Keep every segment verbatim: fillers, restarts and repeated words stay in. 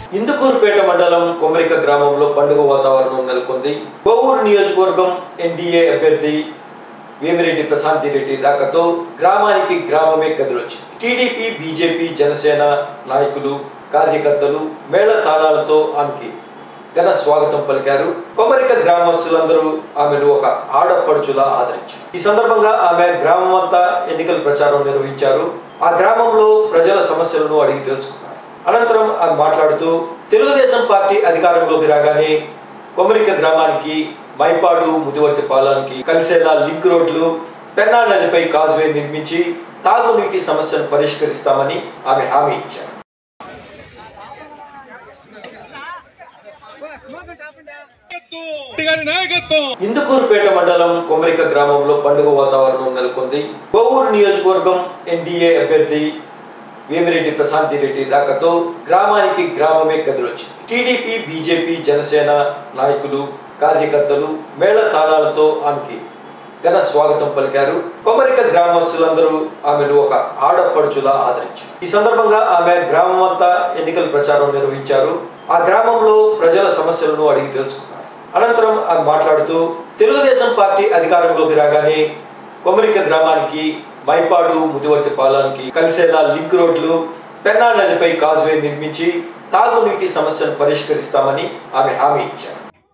ఇందుకూరుపేట మండలం కొమరిక గ్రామంలో పండుగ వాతావరణం నెలకొంది. కోవూరు నియోజకవర్గం ఎన్డీఏ అభ్యర్థి వేమిరెడ్డి ప్రశాంతి రెడ్డి రాకతో గ్రామానికి గ్రామమే కదిలొచ్చింది. టీడీపీ, బీజేపీ, జనసేన నాయకులు, కార్యకర్తలు మేళ తాళాలతో ఆమెకి ఘన స్వాగతం పలికారు. కొమరిక గ్రామస్తులందరూ ఆమెను ఒక ఆడపడుచులా ఆదరించారు. ఈ సందర్భంగా ఆమె గ్రామం అంతా ఎన్నికల ప్రచారం నిర్వహించారు. ఆ గ్రామంలో ప్రజల సమస్యలను అడిగి తెలుసుకున్నారు. అనంతరం ఆమె మాట్లాడుతూ తెలుగుదేశం పార్టీ అధికారంలోకి రాగానే కొమరిక గ్రామానికి మైపాడు ముదివర్తి పాలానికి కలిసేలా లింక్ రోడ్లు, పెన్నా నదిపై కాజ్వే నిర్మించి తాగునీటి సమస్యను పరిష్కరిస్తామని ఆమె హామీ ఇచ్చారు. ఇందుకూరుపేట మండలం కొమరిక గ్రామంలో పండుగ వాతావరణం నెలకొంది. కోవూరు నియోజకవర్గం ఎన్డీఏ అభ్యర్థి వేమిరెడ్డి ప్రశాంతి రెడ్డి రాకతో గ్రామానికి గ్రామమే కదిలొచ్చింది. టీడీపీ, బీజేపీ, జనసేన నాయకులు, కార్యకర్తలు మేళ తాళాలతో ఆమెకి ఘన స్వాగతం పలికారు. కొమరిక గ్రామస్తులందరూ ఆమెను ఒక ఆడపడుచులా ఆదరించారు. ఈ సందర్భంగా ఆమె గ్రామం అంతా ఎన్నికల ప్రచారం నిర్వహించారు. ఆ గ్రామంలో ప్రజల సమస్యలను అడిగి తెలుసుకున్నారు. అనంతరం ఆమె మాట్లాడుతూ తెలుగుదేశం పార్టీ అధికారంలోకి రాగానే కొమరిక గ్రామానికి మైపాడు ముదివర్తి పాలానికి కలిసేలా లింక్ రోడ్లు, పెన్నా నదిపై కాజ్వే నిర్మించి తాగునీటి సమస్యను పరిష్కరిస్తామని ఆమె హామీ ఇచ్చారు.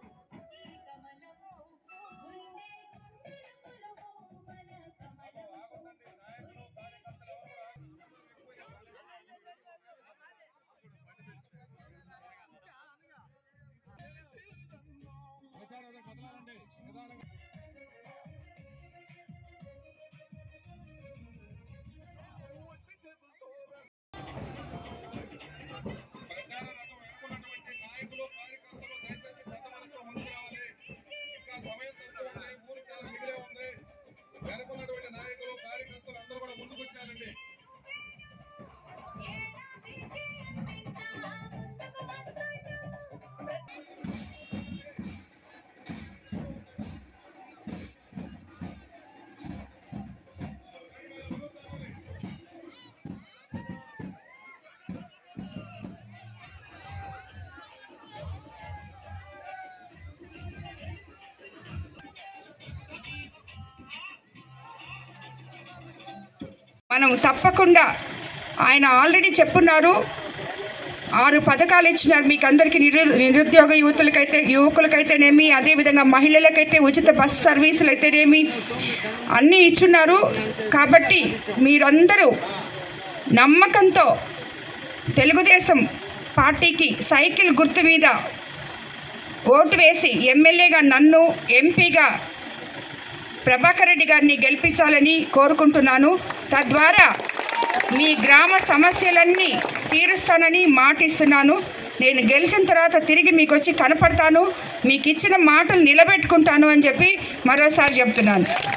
మనం తప్పకుండా ఆయన ఆల్రెడీ చెప్పున్నారు, ఆరు పథకాలు ఇచ్చినారు మీకు అందరికీ. నిరు నిరుద్యోగ యువతులకైతే యువకులకైతేనేమి, అదేవిధంగా మహిళలకైతే ఉచిత బస్ సర్వీసులు అయితేనేమి అన్నీ ఇచ్చున్నారు. కాబట్టి మీరందరూ నమ్మకంతో తెలుగుదేశం పార్టీకి సైకిల్ గుర్తు మీద ఓటు వేసి ఎమ్మెల్యేగా నన్ను, ఎంపీగా ప్రభాకర్ రెడ్డి గారిని గెలిపించాలని కోరుకుంటున్నాను. తద్వారా మీ గ్రామ సమస్యలన్నీ తీరుస్తానని మాటిస్తున్నాను. నేను గెలిచిన తర్వాత తిరిగి మీకు వచ్చి కనపడతాను, మీకు ఇచ్చిన మాటలు నిలబెట్టుకుంటాను అని చెప్పి మరోసారి చెప్తున్నాను.